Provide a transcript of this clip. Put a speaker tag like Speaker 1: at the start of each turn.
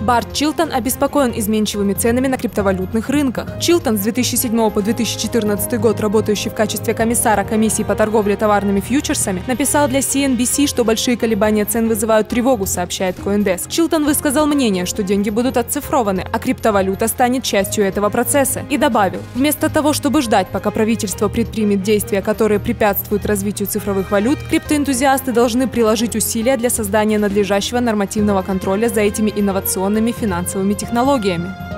Speaker 1: Барт Чилтон обеспокоен изменчивыми ценами на криптовалютных рынках. Чилтон, с 2007 по 2014 год работающий в качестве комиссара комиссии по торговле товарными фьючерсами, написал для CNBC, что большие колебания цен вызывают тревогу, сообщает CoinDesk. Чилтон высказал мнение, что деньги будут оцифрованы, а криптовалюта станет частью этого процесса. И добавил: вместо того, чтобы ждать, пока правительство предпримет действия, которые препятствуют развитию цифровых валют, криптоэнтузиасты должны приложить усилия для создания надлежащего нормативного контроля за этими инновационными финансовыми технологиями.